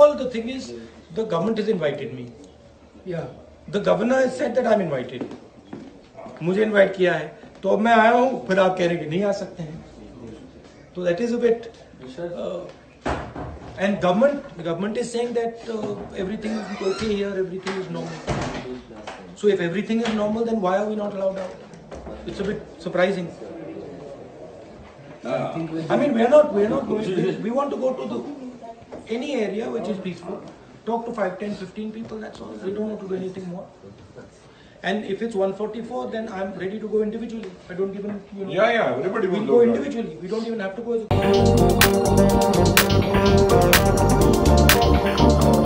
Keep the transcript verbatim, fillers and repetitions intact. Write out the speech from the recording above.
all, the thing is, the government has invited me. Yeah. The governor has said that I'm invited. मुझे invite किया है, तो अब मैं आया हूँ, फिर आप कह रहे हैं कि नहीं आ सकते हैं. So that is a bit. Uh, and government, the government is saying that uh, everything is okay here, everything is normal. So if everything is normal, then why are we not allowed out? It's a bit surprising. I mean, we are not, we are not going. We, we want to go to the any area which is peaceful. Talk to five, ten, fifteen people. That's all. We don't want to do anything more. And if it's one forty-four, then I'm ready to go individually. I don't even, you know. Yeah, yeah. Everybody will We'll go go individually. We don't even have to go as a group.